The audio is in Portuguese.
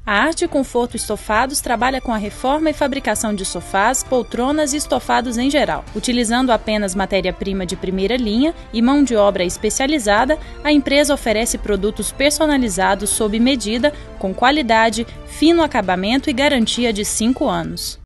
A Arte Conforto Estofados trabalha com a reforma e fabricação de sofás, poltronas e estofados em geral. Utilizando apenas matéria-prima de primeira linha e mão de obra especializada, a empresa oferece produtos personalizados sob medida, com qualidade, fino acabamento e garantia de 5 anos.